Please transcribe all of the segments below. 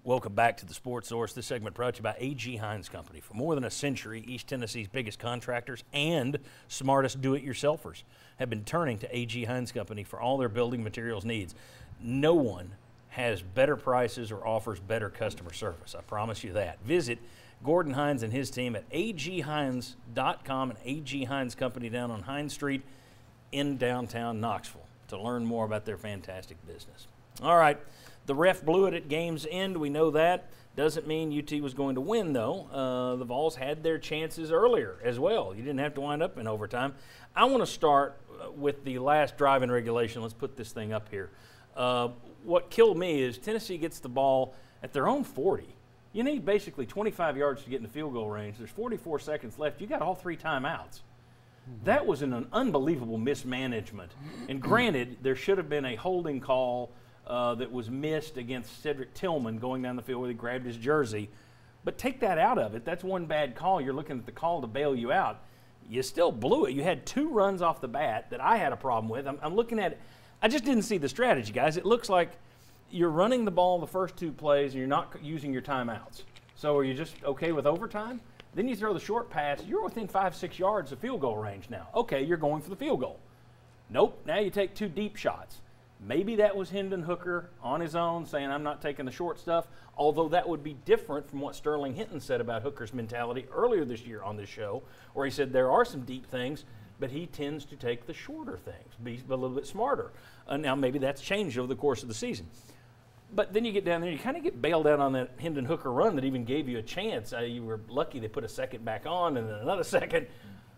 Welcome back to the Sports Source. This segment brought to you by A.G. Hines Company. For more than a century, East Tennessee's biggest contractors and smartest do-it-yourselfers have been turning to A.G. Hines Company for all their building materials needs. No one has better prices or offers better customer service. I promise you that. Visit Gordon Hines and his team at aghines.com and A.G. Hines Company down on Hines Street in downtown Knoxville to learn more about their fantastic business. All right. The ref blew it at game's end. We know that. Doesn't mean UT was going to win, though. The Vols had their chances earlier as well. You didn't have to wind up in overtime. I want to start with the last drive in regulation. Let's put this thing up here. What killed me is Tennessee gets the ball at their own 40. You need basically 25 yards to get in the field goal range. There's 44 seconds left. You got all 3 timeouts. That was an unbelievable mismanagement. And granted, there should have been a holding call that was missed against Cedric Tillman going down the field where he grabbed his jersey. But take that out of it. That's one bad call. You're looking at the call to bail you out. You still blew it. You had 2 runs off the bat that I had a problem with. I'm looking at it. I just didn't see the strategy, guys. It looks like you're running the ball the first 2 plays and you're not using your timeouts. So are you just okay with overtime? Then you throw the short pass. You're within 5-6 yards of field goal range now. Okay, you're going for the field goal. Nope. Now you take 2 deep shots. Maybe that was Hendon Hooker on his own saying, I'm not taking the short stuff, although that would be different from what Sterling Hinton said about Hooker's mentality earlier this year on this show, where he said there are some deep things, but he tends to take the shorter things, be a little bit smarter. Now, maybe that's changed over the course of the season. But then you get down there, you kind of get bailed out on that Hendon Hooker run that even gave you a chance. You were lucky they put a second back on and then another second.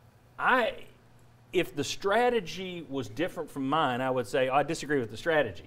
If the strategy was different from mine, I would say I disagree with the strategy.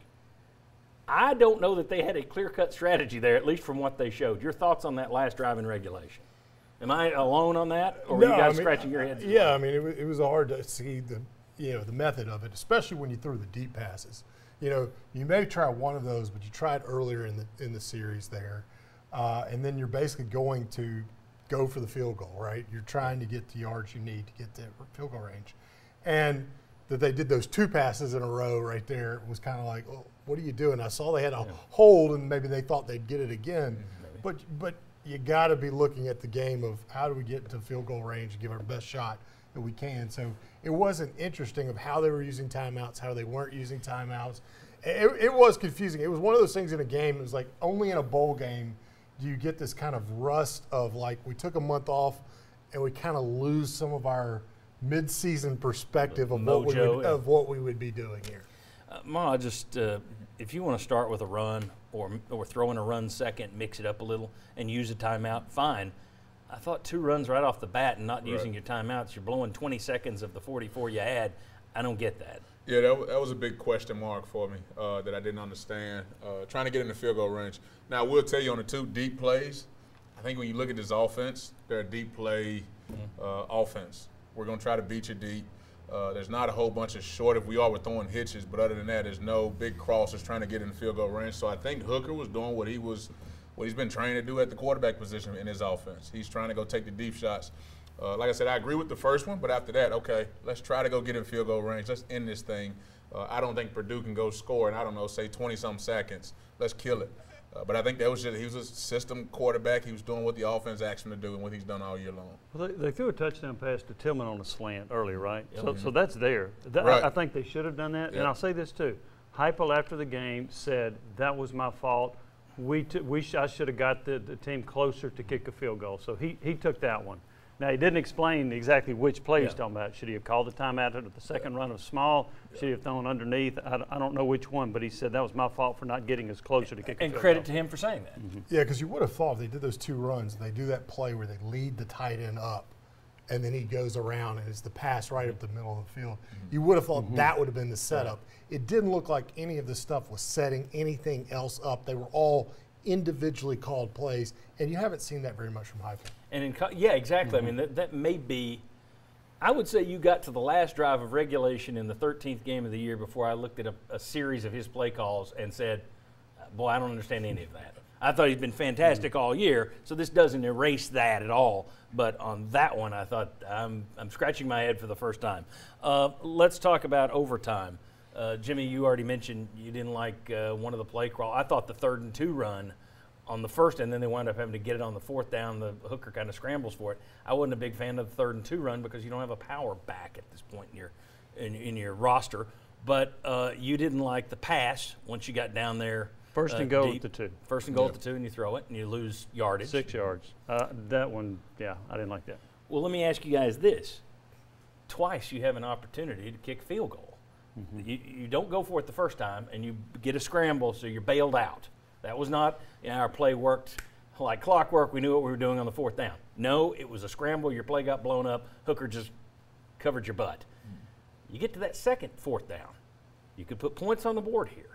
I don't know that they had a clear-cut strategy there, at least from what they showed. Your thoughts on that last drive in regulation? Am I alone on that, or were you guys scratching your heads? Yeah, I mean, it was hard to see the method of it, especially when you threw the deep passes. You may try one of those, but you tried earlier in the series there, and then you're basically going to go for the field goal, right? You're trying to get the yards you need to get to field goal range. And that they did those 2 passes in a row right there was kind of like, well, what are you doing? I saw they had a hold, and maybe they thought they'd get it again. But you got to be looking at the game of how do we get into field goal range and give our best shot that we can. So it wasn't interesting of how they were using timeouts, how they weren't using timeouts. It was confusing. It was one of those things in a game. It was like only in a bowl game do you get this kind of rust of like we took a month off and we kind of lose some of our mid-season perspective of what we would be doing here. Ma, just if you want to start with a run or throw in a run second, mix it up a little, and use a timeout, fine. I thought 2 runs right off the bat and not using your timeouts, you're blowing 20 seconds of the 44 you had. I don't get that. Yeah, that was a big question mark for me that I didn't understand. Trying to get in the field goal range. Now, I will tell you on the 2 deep plays, I think when you look at this offense, they're a deep play offense. We're going to try to beat you deep. There's not a whole bunch of short. If we are, we're throwing hitches, but other than that, there's no big crosses trying to get in the field goal range. So I think Hooker was doing what he's been trained to do at the quarterback position in his offense. He's trying to go take the deep shots. Like I said, I agree with the first one, but after that, okay, let's try to go get in field goal range. Let's end this thing. I don't think Purdue can go score in, I don't know, say 20-some seconds. Let's kill it. But I think that was he was a system quarterback. He was doing what the offense asked him to do and what he's done all year long. Well, they threw a touchdown pass to Tillman on a slant earlier, right? Yep. So that's there. Right. I think they should have done that. Yep. And I'll say this too. Heupel after the game said, that was my fault. I should have got the team closer to kick a field goal. So he took that one. Now, he didn't explain exactly which play he's talking about. Should he have called the timeout at the second run of small? Should he have thrown underneath? I don't know which one, but he said that was my fault for not getting us closer to kick a field goal. And credit to him for saying that. Yeah, because you would have thought if they did those 2 runs, they do that play where they lead the tight end up, and then he goes around and it's the pass right up the middle of the field. You would have thought that would have been the setup. It didn't look like any of the stuff was setting anything else up. They were all individually called plays, and you haven't seen that very much from Heupel. And yeah, exactly. I mean, that may be. I would say you got to the last drive of regulation in the 13th game of the year before I looked at a series of his play calls and said, boy, I don't understand any of that. I thought he's been fantastic all year, so this doesn't erase that at all. But on that one, I thought I'm scratching my head for the first time. Let's talk about overtime. Jimmy, you already mentioned you didn't like one of the play crawl. I thought the 3rd and 2 run on the first, and then they wind up having to get it on the fourth down. The hooker kind of scrambles for it. I wasn't a big fan of the 3rd and 2 run because you don't have a power back at this point in your roster. But you didn't like the pass once you got down there. First and go deep. with the 2. First and goal at the 2, and you throw it, and you lose yardage. 6 yards. That one, yeah, I didn't like that. Well, let me ask you guys this. Twice you have an opportunity to kick a field goal. You don't go for it the first time, and you get a scramble, so you're bailed out. That was not, our play worked like clockwork. We knew what we were doing on the 4th down. No, it was a scramble. Your play got blown up. Hooker just covered your butt. You get to that second 4th down. You could put points on the board here.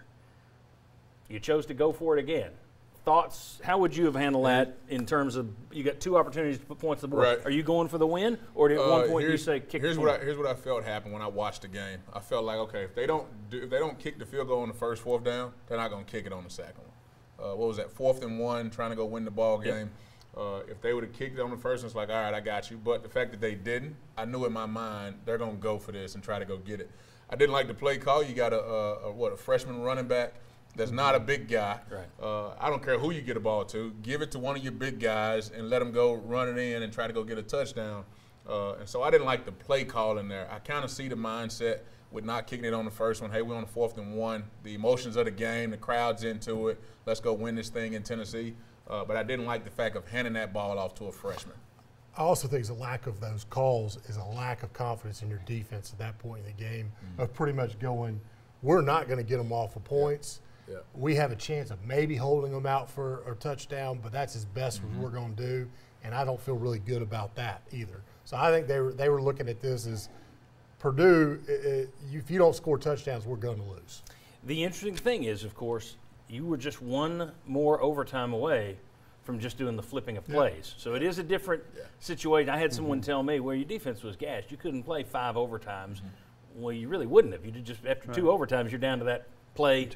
You chose to go for it again. Thoughts, how would you have handled that in terms of you got 2 opportunities to put points on the board? Right. Are you going for the win, or at one point you say kick here's the what point? here's what I felt happened when I watched the game. I felt like, okay, if they don't kick the field goal on the first 4th down, they're not going to kick it on the second one. What was that, 4th and 1, trying to go win the ball game? If they would have kicked it on the first one, it's like, all right, I got you. But the fact that they didn't, I knew in my mind they're going to go for this and try to go get it. I didn't like the play call. You got a freshman running back that's not a big guy. Right. I don't care who you get a ball to. Give it to one of your big guys and let them go run it in and try to go get a touchdown. And so I didn't like the play call in there. I kind of see the mindset with not kicking it on the first one. Hey, we're on the 4th and 1. The emotions of the game, the crowd's into it. Let's go win this thing in Tennessee. But I didn't like the fact of handing that ball off to a freshman. I also think the lack of those calls is a lack of confidence in your defense at that point in the game of pretty much going, we're not going to get them off for points. Yeah. We have a chance of maybe holding them out for a touchdown, but that's as best as we're going to do, and I don't feel really good about that either. So I think they were looking at this as Purdue, if you don't score touchdowns, we're going to lose. The interesting thing is, of course, you were just one more overtime away from just doing the flipping of plays. So it is a different situation. I had someone tell me where your defense was gashed. You couldn't play 5 overtimes. Well, you really wouldn't have. You just after 2 overtimes, you're down to that play.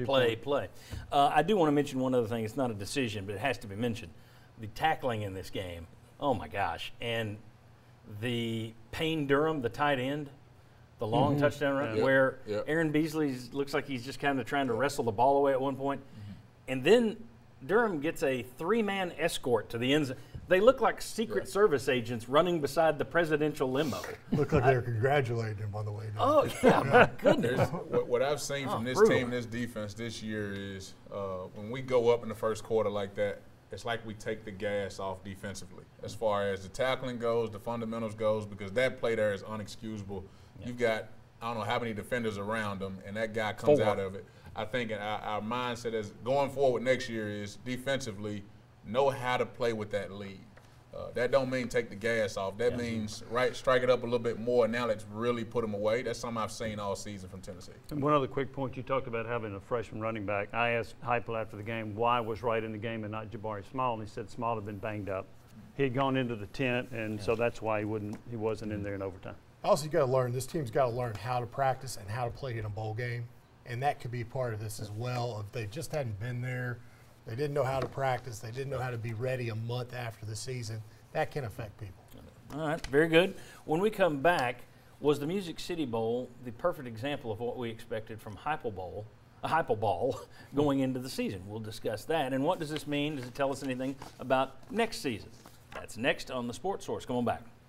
I do want to mention one other thing. It's not a decision, but it has to be mentioned. The tackling in this game, oh my gosh. And the Payne Durham, the tight end, the long touchdown run, where Aaron Beasley looks like he's just kind of trying to wrestle the ball away at one point. And then Durham gets a 3-man escort to the end zone. They look like Secret Service agents running beside the presidential limo. Looked like they were congratulating him on the way down. Oh, yeah, my goodness. What I've seen from this brutal. team, this defense this year is when we go up in the first quarter like that, it's like we take the gas off defensively as far as the tackling goes, the fundamentals goes, because that play there is unexcusable. You've got, I don't know how many defenders around them, and that guy comes 4. out of it. I think our mindset is going forward next year is defensively know how to play with that lead. That don't mean take the gas off. That means strike it up a little bit more. Now let's really put them away. That's something I've seen all season from Tennessee. And one other quick point, you talked about having a freshman running back. I asked Heupel after the game why was Wright in the game and not Jabari Small, and he said Small had been banged up. He had gone into the tent, and so that's why he wasn't in there in overtime. Also, you got to learn, this team's got to learn how to practice and how to play in a bowl game, and that could be part of this as well. If they just hadn't been there, they didn't know how to practice, they didn't know how to be ready a month after the season, that can affect people. All right, very good. When we come back, was the Music City Bowl the perfect example of what we expected from Heupel Ball going into the season? We'll discuss that. And what does this mean? Does it tell us anything about next season? That's next on the Sports Source. Come on back.